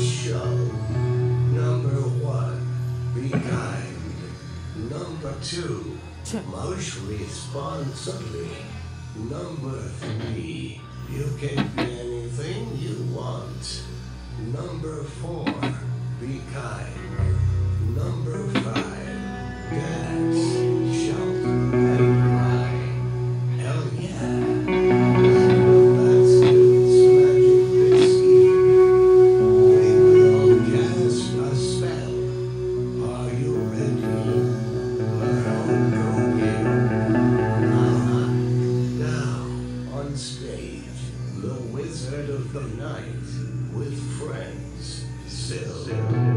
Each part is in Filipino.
show. Number 1, be kind. Number 2, most responsibly. Number 3, you can be anything you want. Number 4, be kind. Number 5, dance, shout, and cry. Hell yeah. That's Dude's Magic Whiskey. We will cast a spell. Are you ready? Well, go in. Now, on stage, the Wizard of the Night with friends, Sil.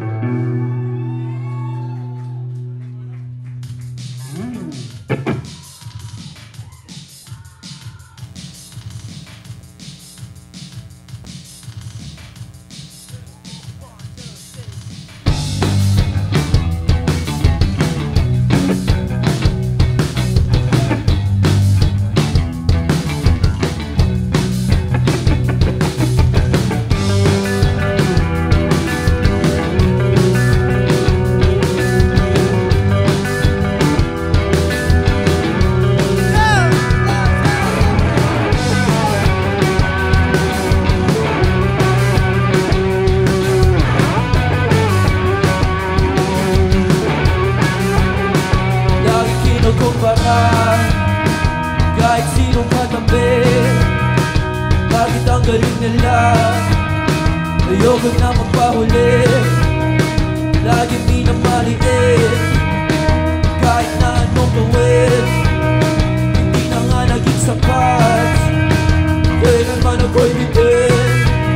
Kahit sinong katabi, bakit ang galing nila? Ayoko na magpahuli, laging minamaliit. Kahit na anong gawin, hindi na nga naging sapat. Kailanman ako'y bitin.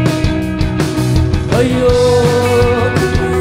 Ayoko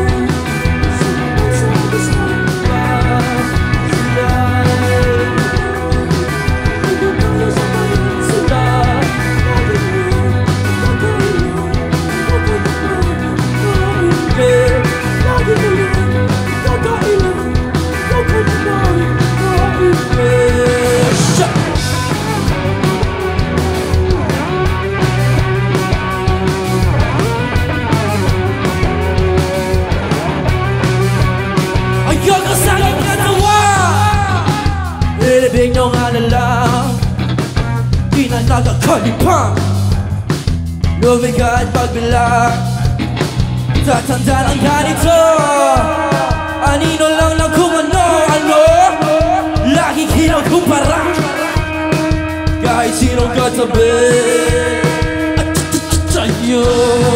ilibig nyo nga na lang, di na nagakalipang lumikha at pagbilang. Tatanda lang ganito, anino lang lang kung ano lagi kinukumpara kahit sinong katabi. At tayo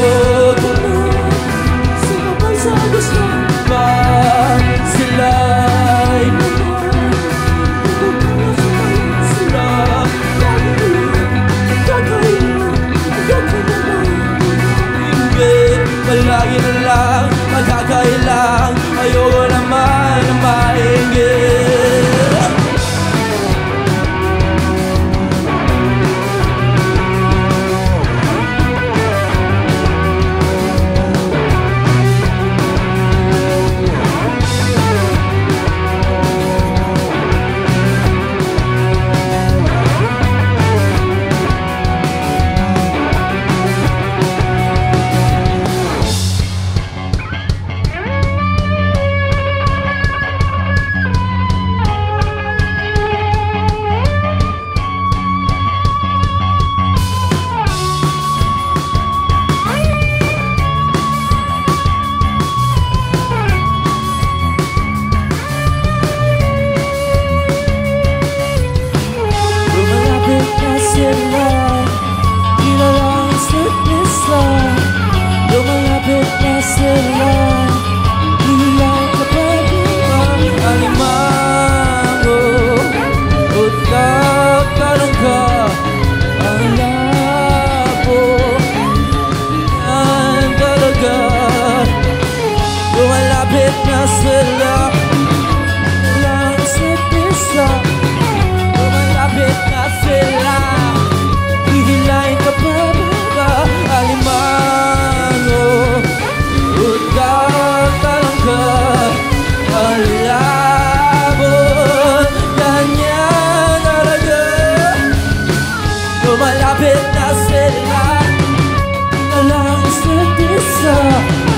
sumabay sa gusto ba sila'y palagi na lang, magkakailang. Ayoko naman na maingit. Lumapit na sila, ilang kapag alimango, utak tanong ka, ang labo yan talaga. Lumalapit na sila, ilang isa't isa. Lumalapit na sila, ihilain ka pa ba, alimango, utak tanong ka, ang labo ganyan talaga. Lumalapit na sila, ilang isa't isa.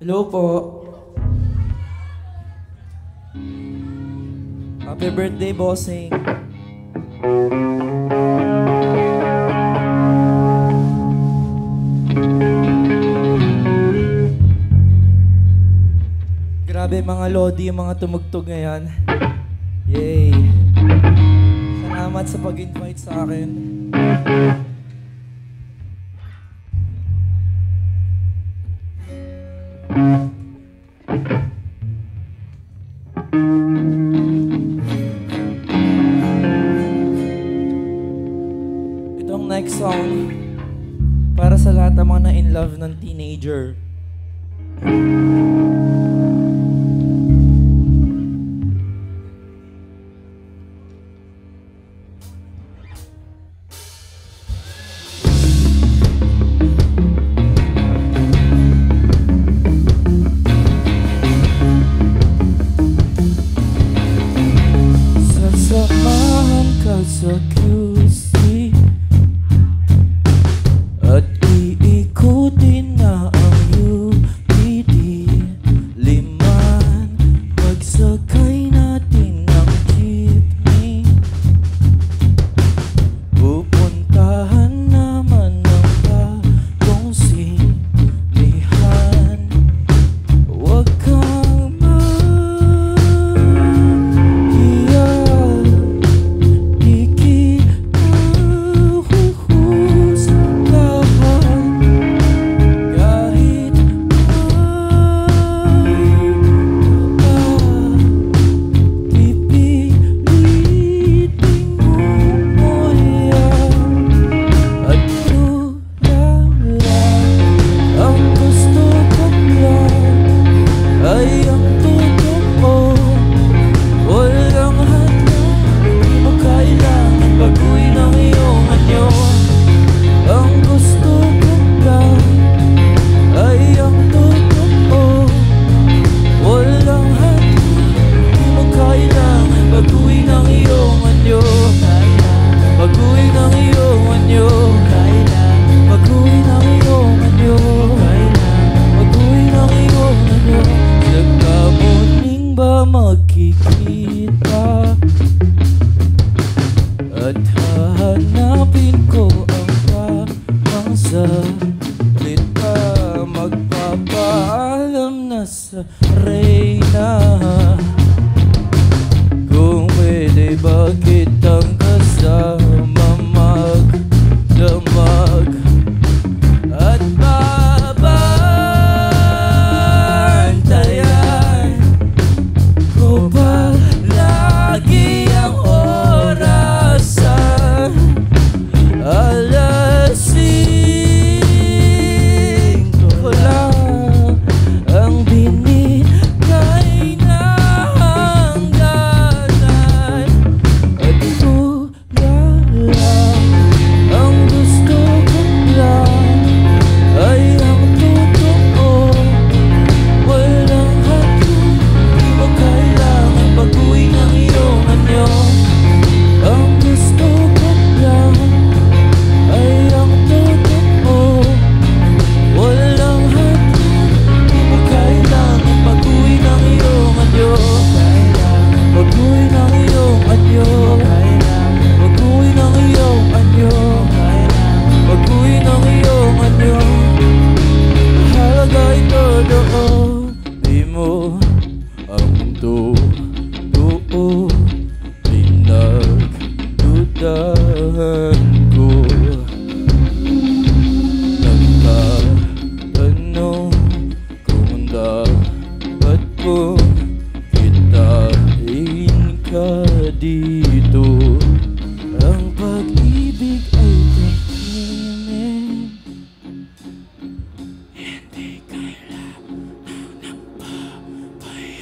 Hello po. Happy birthday, bossing. Grabe mga lodi, yung mga tumugtog ngayon. Yay! Salamat sa pag-invite sa akin. Itong next song para sa lahat ng mga na-in love ng teenager. Sasamahan ka sa QC at iikutin na ang UPD. Liman, pagsakay natin ng jeepney. Pupuntahan naman ng bagong sinihan. Huwag kang mahiya, di kita huhusgahan. Kahit pipilitin mo yan. At tulala, ang gusto kong lang ay ang totoo. Walang hadlang, di mo kailangan baguhin ang iyong anyo. Ang gusto kong lang ay ang totoo. Walang hadlang, di mo kailangan baguhin ang iyong anyo. Baguhin ang iyong anyo. Baguhin ang iyong anyo. Baguhin ang iyong anyo. Nagkamuning ba magkikita? At hahanapin ko ang tamang salita. Magpapaalam na sa reyna. Kung pwede ba kitang kasama magdamag at babantayan ko palagi ang orasan. Alas 5 lang ang binigay na hangganan. At tulala, ang gusto ko lang ay ang totoo. Walang hadlang, di mo kailangan baguhin ang iyong anyo. Ang gusto ko lang ay ang totoo. Walang hadlang, di mo kailangan baguhin ang iyong anyo. Baguhin ang iyong anyo. Baguhin ang iyong anyo. Baguhin ang iyong anyo. Mahalaga ito doon. Di mo ang totoo. Pinagdudahan ko. Nagtatanong kung dapat ko kitain ka dito. Ang pag-ibig ay tahimik. Hindi kailangan ng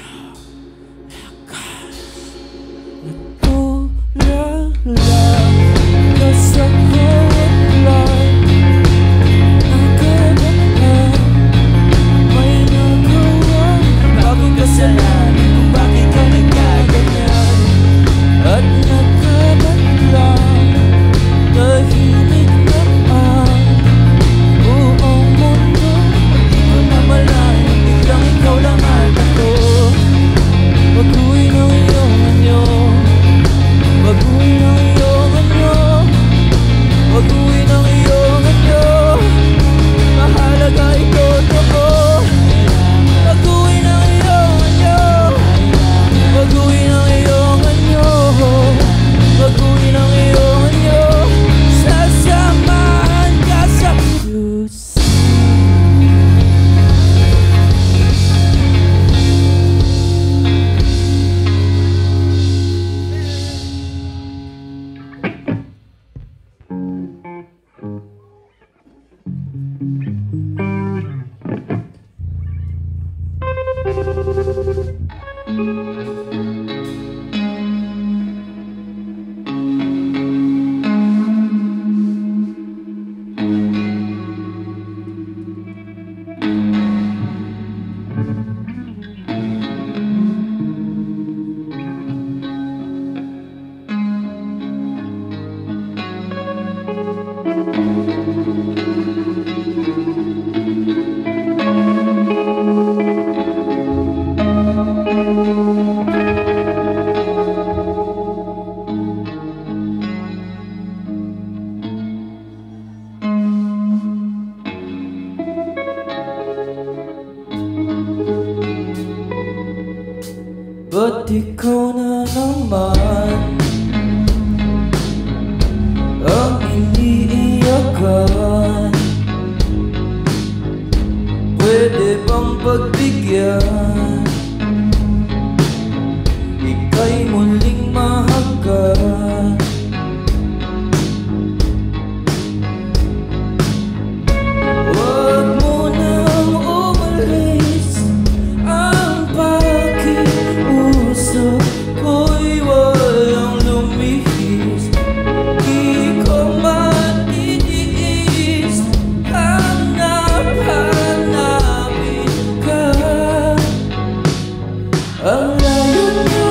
pagpapayalakas. Tulala, yan. Ika'y muling mahagkan. Huwag mo nang umalis. Ang pakiusap ko'y walang lumihis. Di ko matitiis. Hanap-hanapin ka. Ang layo na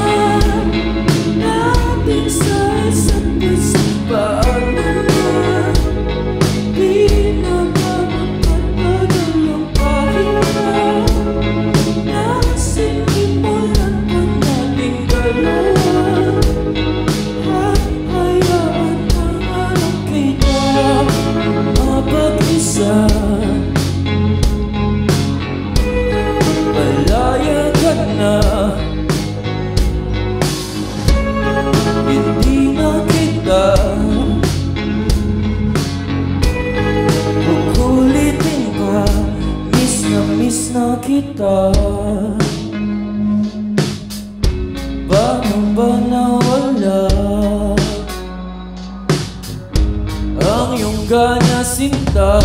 natin sa isa't isa. Paano na di na mapagpapadalang pahinga. Nasinimulan pa nating dalawa. Hayaan na nga lang kita mapag-isa. Malaya ka na. Hindi na kita kukulitin pa. Miss na kita. Paano ba nawala ang iyong gana, sinta?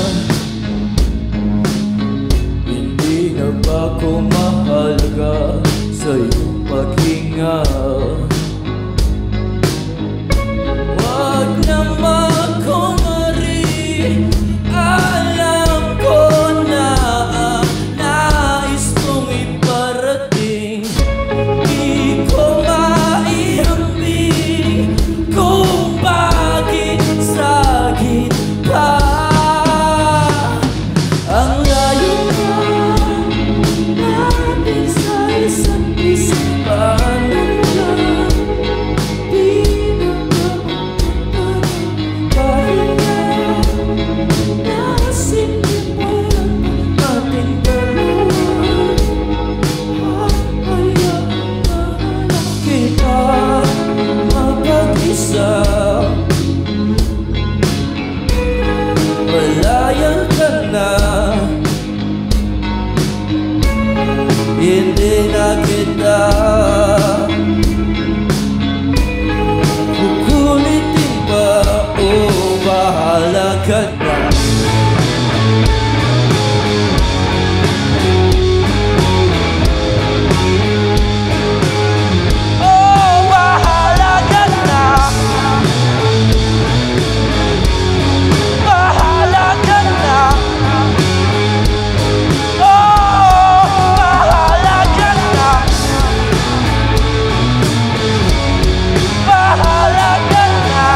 Hindi na ba ako mahalaga sa iyong paghinga? Wag na magkumari. Alam ko na ang nais kong iparating. Di ko maihambing kung bakit sagit pa. Ang layo na natin sa isa't isa. Paano na di na mapagpapahinga. Nasinimulan pa natin dalawa. Hayaan na lang kita mapag-isa. Malaya ka na. Hindi na kita kukulitin pa. Oh, bahala ka na. Oh, bahala ka na. Bahala ka na. Oh, bahala ka na. Bahala ka na.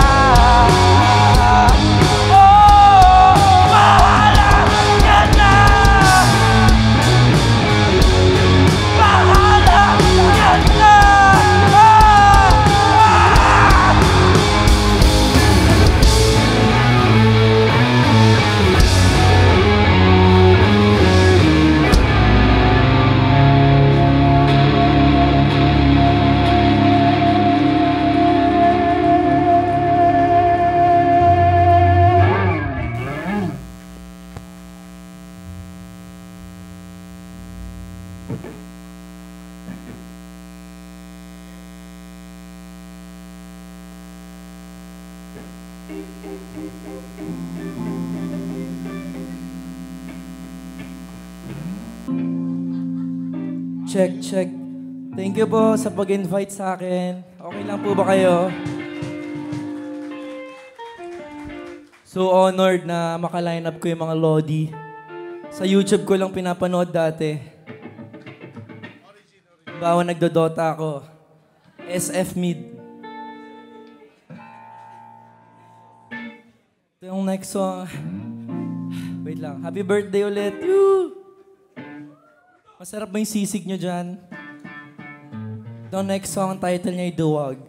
Oh, bahala ka na. Bahala ka na. Check, check. Thank you po sa pag-invite sa akin. Okay lang po ba kayo? So honored na maka-line up ko yung mga Lodi. Sa YouTube ko lang pinapanood dati. Bawa nagdodota ako. SF Mid. Ito yung next song. Wait lang. Happy birthday ulit. Woo! Masarap ba yung sisig nyo dyan? The next song, title niya ay Duwag.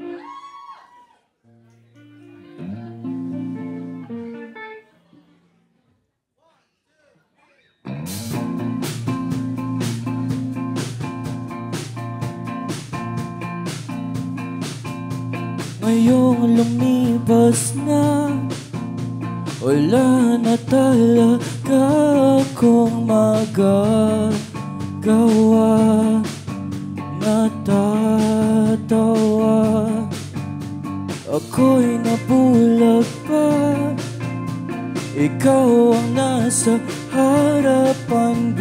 Ngayong lumipas na, wala na talaga akong magagawa. ako'y nabulag pa. Ikaw ang nasa harapan,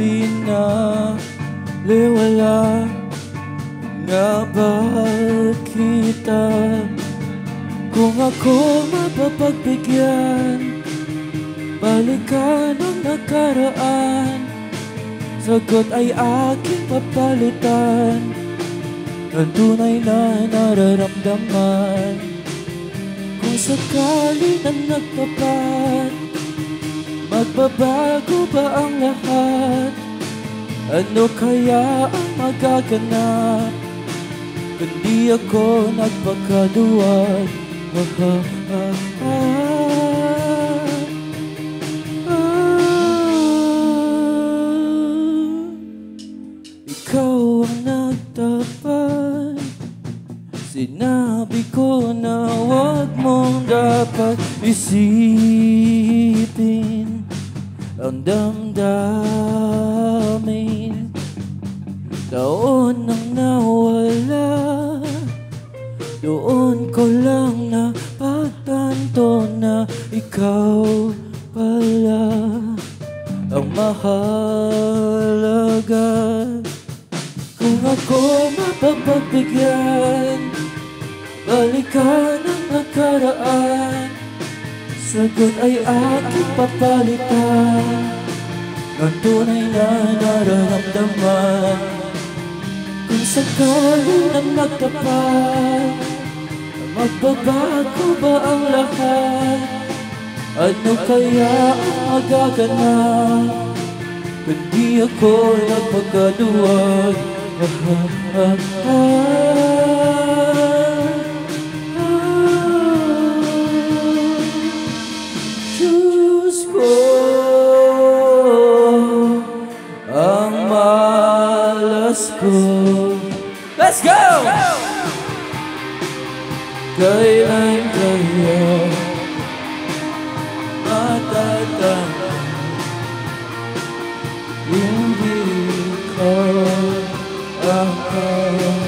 binaliwala nga ba kita? Kung ako mapapagbigyan, balikan ang nakaraan. Sagot ay aking papalitan ng tunay na nararamdaman. Kung sakali na nagtapat, magbabago ba ang lahat? Ano kaya ang magaganap kung di ako nagpakaduwag? Ikaw ang nagtapat. Sinabi ko na wag mong dapat isipin ang damdamin. Taon nang nawala, doon ko lang napagtanto na ikaw pala ang mahalaga. Kung ako mapapagbigyan, balikan ang nakaraan. Sagot ay aking papalitan ng tunay na nararamdaman. Kung sakali na magtapat, magbabago ba ang lahat? Ano kaya ang magaganap kung di ako napagkaduwag? Diyos ko, ang malas ko. Let's go! Kailan kaya matatanggal hindi ka akal?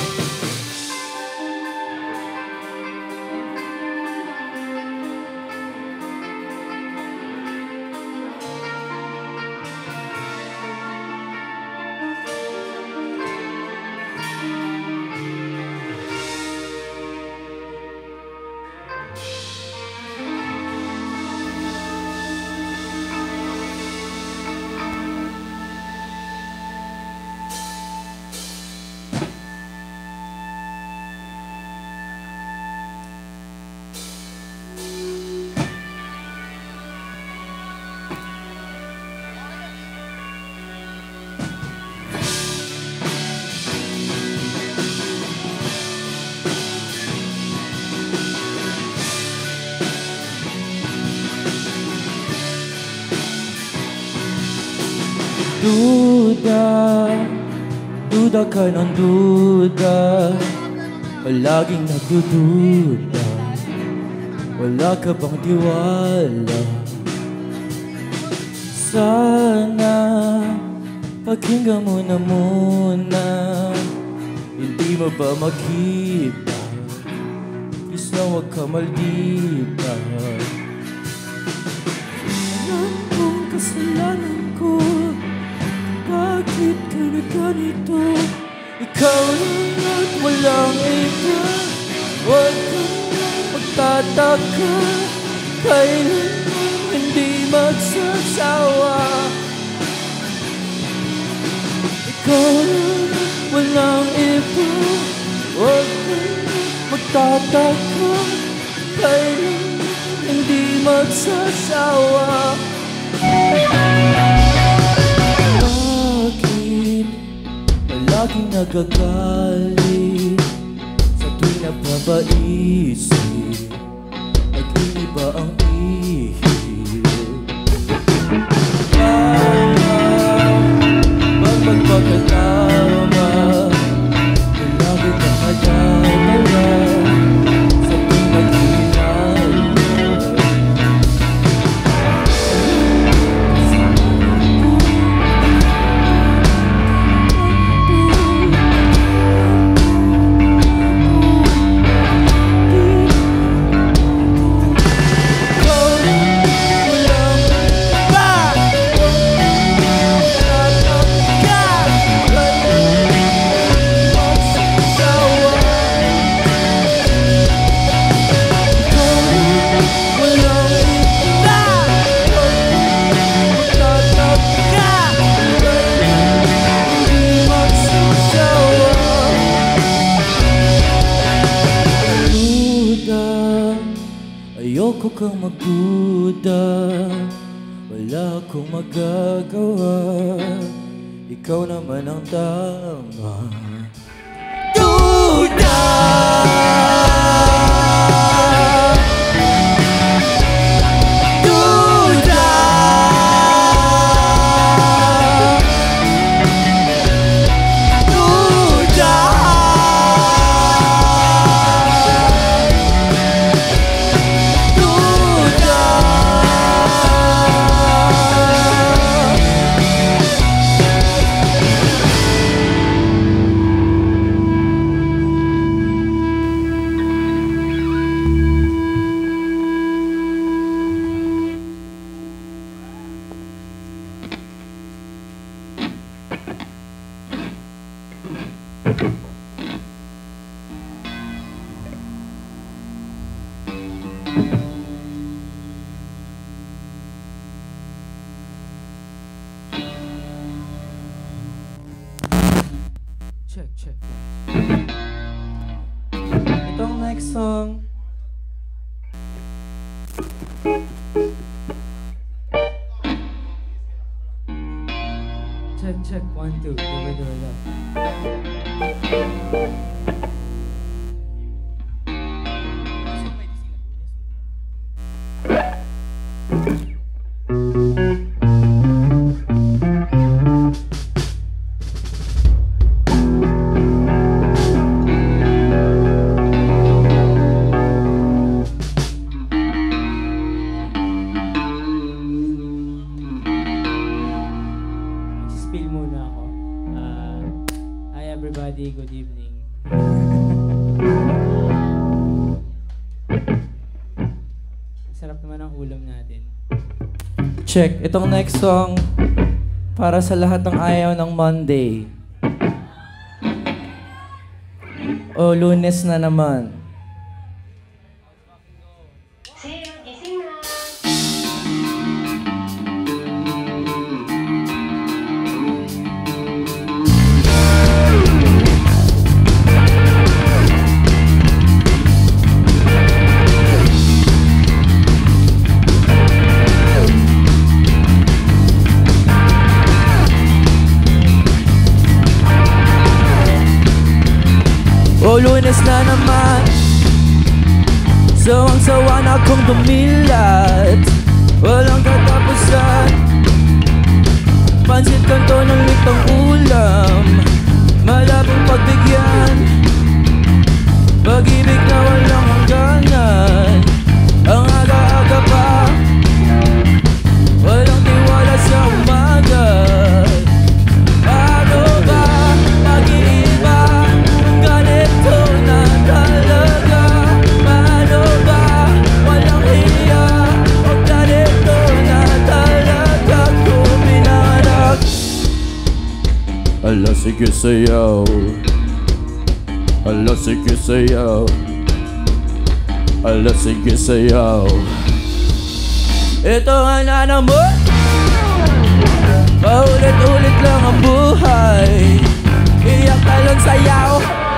Duda ka ng duda, palaging nagdududa. Wala ka bang tiwala? Sana pakinggan mo na muna. Hindi mo ba makita? Please na huwag ka maldita. Alam kong kasalanan ko, bakit ka na ganito? Ikaw lang at walang iba. Huwag kang magtataka, kailanman hindi magsasawa. Ikaw lang at walang iba. Huwag kang magtataka, kailanman hindi magsasawa. Laging nagagalit sa tuwing napapaisip, nag-iiba ang ihip. Pag magpagkatama, lagi ka madadala sa tuwing nag-iinal. Ayoko kang magduda, wala akong magagawa, ikaw naman ang tama. Duda! Duda! Duda! Check. Itong next song. Check. 1, 2. Diba. Spill muna ako. Hi everybody, good evening. Sarap naman ang ulam natin. Check, itong next song para sa lahat ng ayaw ng Monday. O Lunes na naman. O Lunes na naman, sawang-sawa na akong dumilat, walang katapusan. Pansit kanto ng litong ulam, malabong pagbigyan, pag-ibig na walang hangganan. Ang aga-aga pa, walang tiwala sa umaga. Ano ba mag-iiba? Ganito na talaga. Ano ba? Walang hiya. O ganito na talaga ko pinangarap. Ala sige sayaw, ala sige sayaw, ala sige sayaw. Ito ang nana mo, paulit-ulit lang ang buhay. Iyak talon sayaw,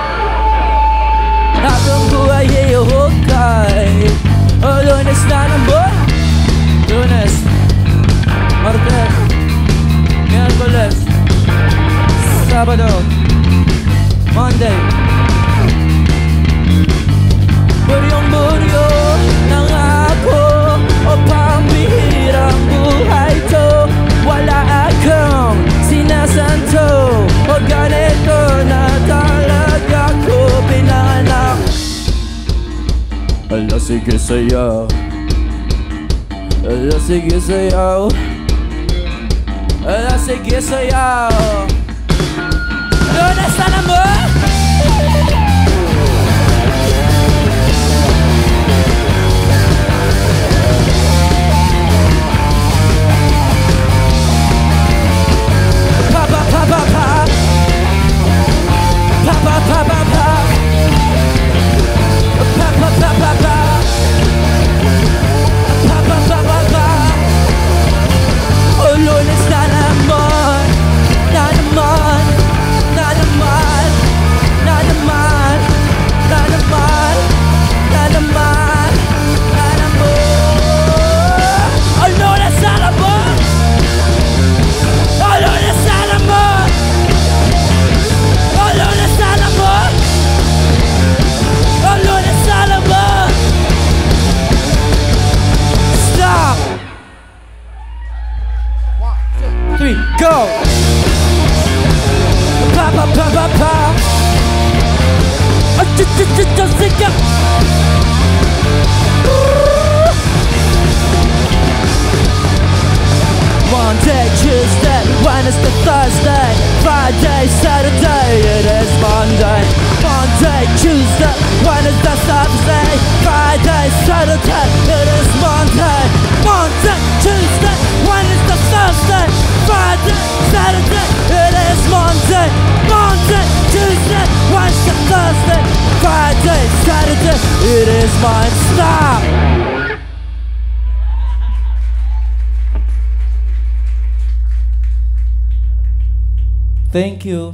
habang buhay iuhukay. O Lunes na naman, Lunes, Martes, Miyerkules, Sabado, Monday. Buryong-buryo ng ako, o pambihirang buhay to. Wala akong sinasanto, o ganito na talaga ko pinanganak. Ala sige sayaw, ala sige sayaw, ala sige sayaw. Lunes na naman. Pa pa pa pa pa, pa pa pa pa pa, pa pa pa pa pa, pa pa pa pa pa. O Lunes na naman, na naman, na naman, Saturday, it is Monday. Monday, Tuesday, Wednesday, Thursday, Friday, Saturday, it is Monday. Monday, Tuesday, Wednesday, Thursday, Friday, Saturday, it is mine. Stop! Thank you.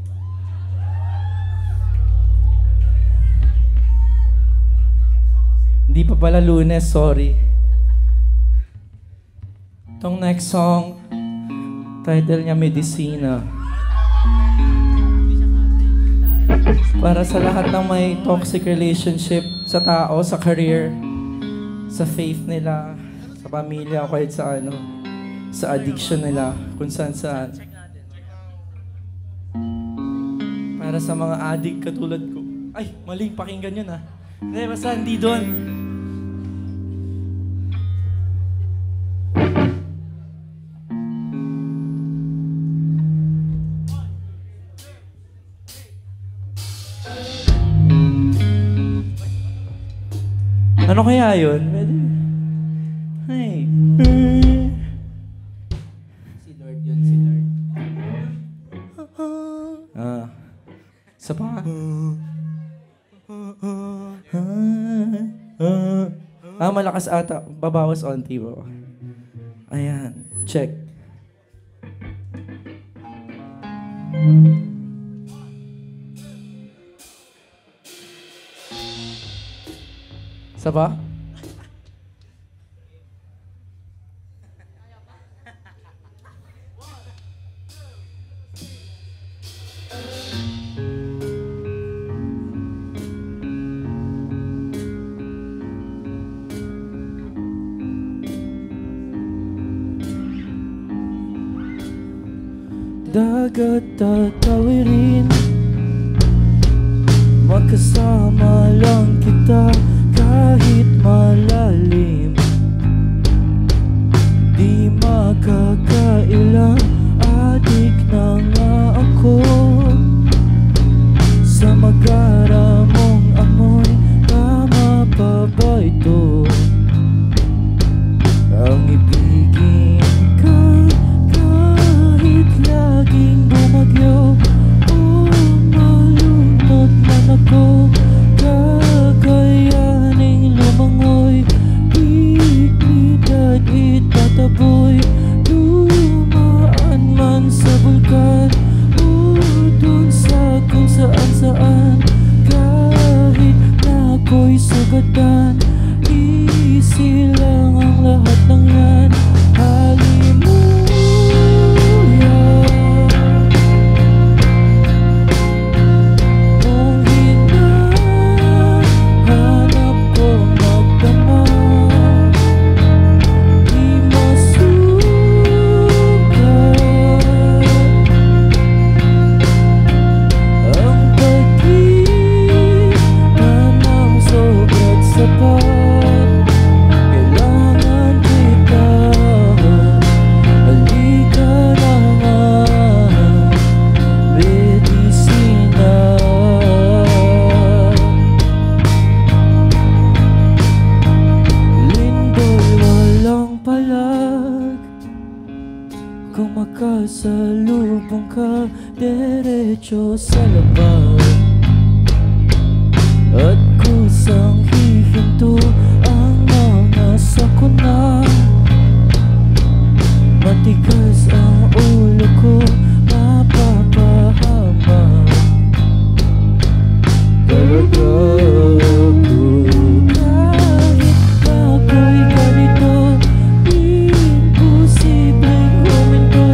Hindi pa pala Lunes, sorry. Itong next song, title niya Medicina. Para sa lahat ng may toxic relationship sa tao, sa career, sa faith nila, sa pamilya, o kahit sa ano, sa addiction nila, kung saan. Para sa mga addict katulad ko. Ay, maling pakinggan yun ah. Hindi, basta hindi doon. Ano kaya yun? Pwede. Ay. Si Lord yun, si Lord. Isa pa. Malakas ata. Babawas onti ba? Ayan. Check. Isa pa? Dagat tatawirin, magkasama lang kita kahit malalim. Di makakailang, adik na nga ako sa magara mong amoy. Tama pa ba ito? Ang ibigin ka kahit laging bumagyo. Oh, malunod man ako, kakayaning lumangoy. Dignidad itataboy, dumaan man sa bulkan o dun sa kung saan-saan. Kahit na ako'y sugatan, easy lang ang lahat ng yan. Makasalubong ka diretso sa labas, at kusang hihinto ang mga sakuna. Matigas ang ulo ko, mapapahama talaga ako. Kahit ako'y ganito, imposibleng huminto.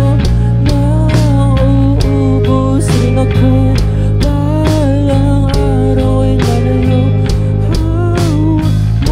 Nauubusin ako, balang araw ay lalayo.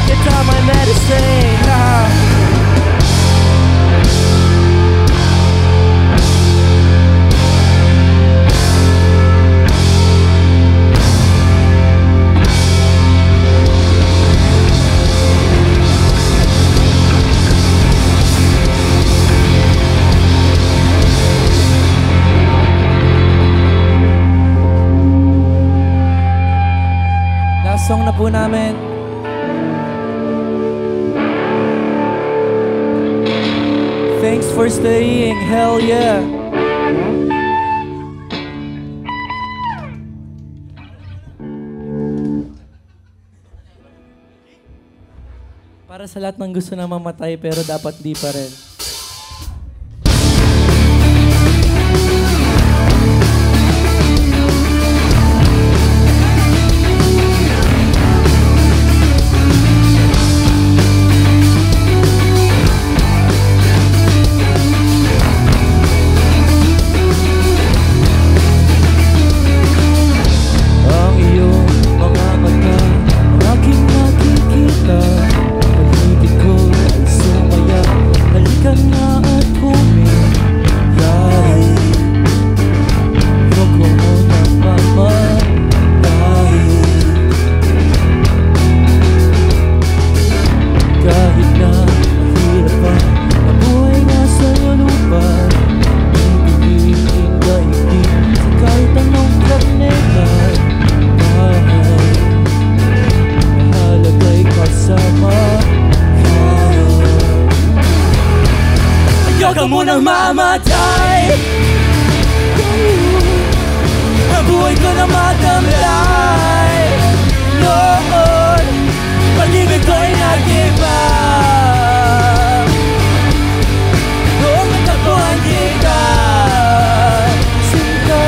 guitar, my medicine. Last song na po namin. Thanks for staying. Hell yeah. Para sa lahat ng gusto na mamatay pero dapat di pa rin. Huwag ka munang mamatay. Ang buhay ko na matamlay. Noon, pag-ibig ko ay nag-iba. Noong nagtapuan kita, sinta.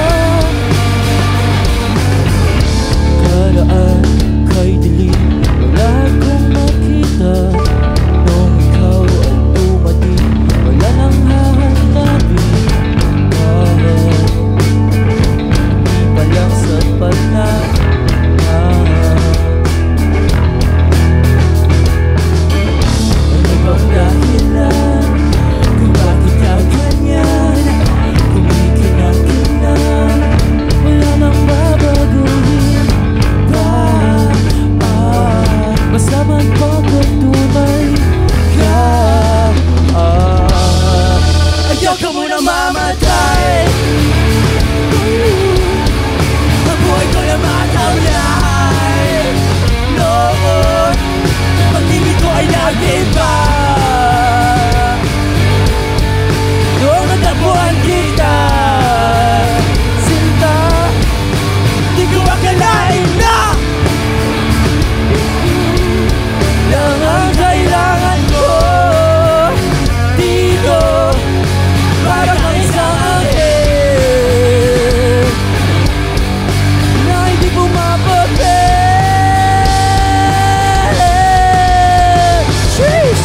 Karaan kay dilim, wala akong makita. Noong ikaw ay dumating, wala nang hahanapin. Di pa lang sapat na. Ano bang dahilan kung bakit ka ganyan? Kumikinang-kinang, wala nang babaguhin pa. Basta magpapatuloy ka. Ayaw ka muna mamatay. Ang buhay ko na matamlay. Noon, pag-ibig ko ay nag-iba. Noong nagtapuan kita, sinta, di ko akalain na lang ang kailangan ko dito. Para kang isang anghel na hindi pumapapel. Jeez!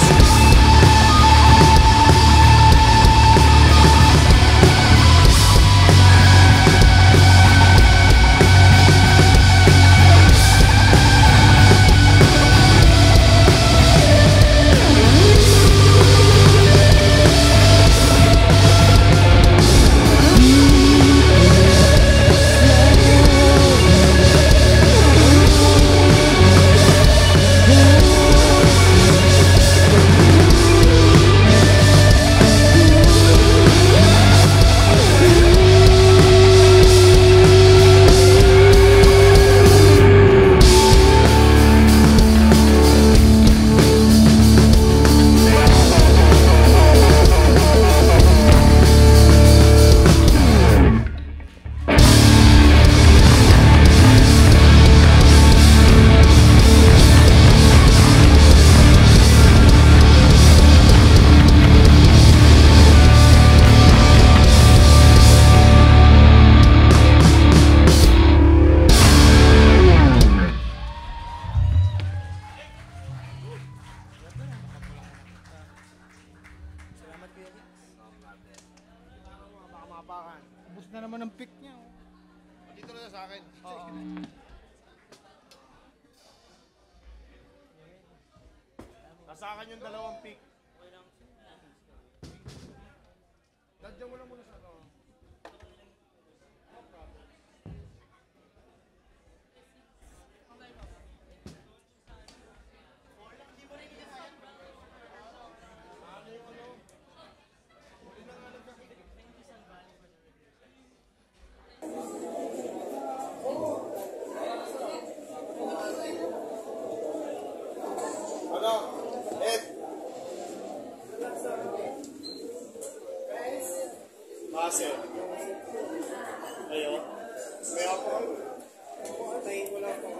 Ubus na naman ang pick niya. Dito na sa akin. Oo. sa akin yung dalawang pick. Dadyan mo lang muna sa ano. Ano? Ed? Base. Ayo. May ako. Patayin ko lang itong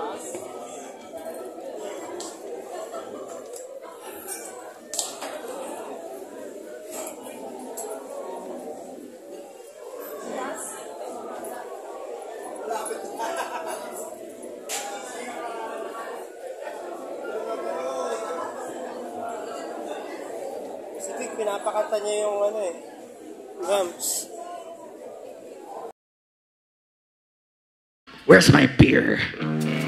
si Vic, pinapakanta niya yung ano eh. Drums. Where's my beer?